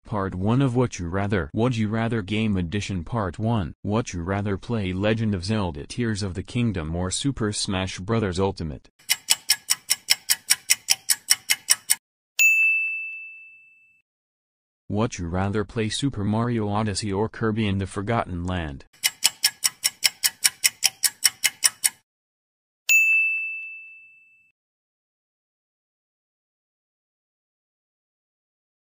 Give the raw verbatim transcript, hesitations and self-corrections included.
Part one of Would You Rather. Would You Rather Game Edition Part one. Would you rather play Legend of Zelda Tears of the Kingdom or Super Smash Bros. Ultimate? Would you rather play Super Mario Odyssey or Kirby in the Forgotten Land?